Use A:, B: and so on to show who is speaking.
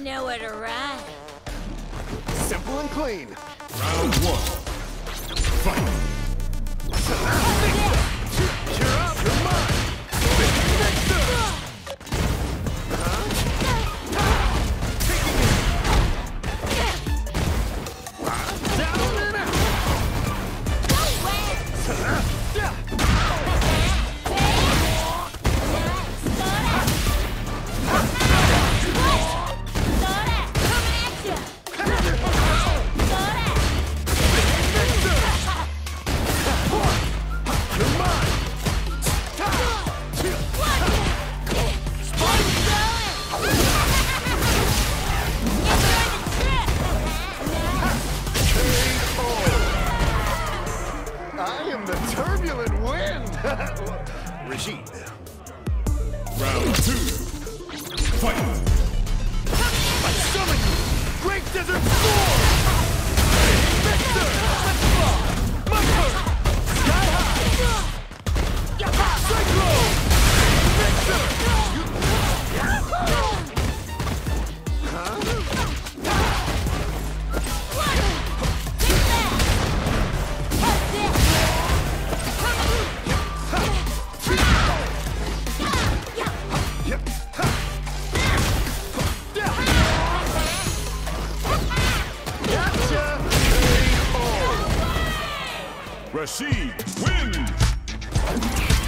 A: know where to run.
B: Simple and clean.
C: Round one. Fight.
B: You're up. You're mine. Turbulent wind! Regime.
C: Round two. Fight.
B: I summon you! Great Desert Storm! Victor! My turn! Sky high! Cyclone! Victor!
C: Rashid wins!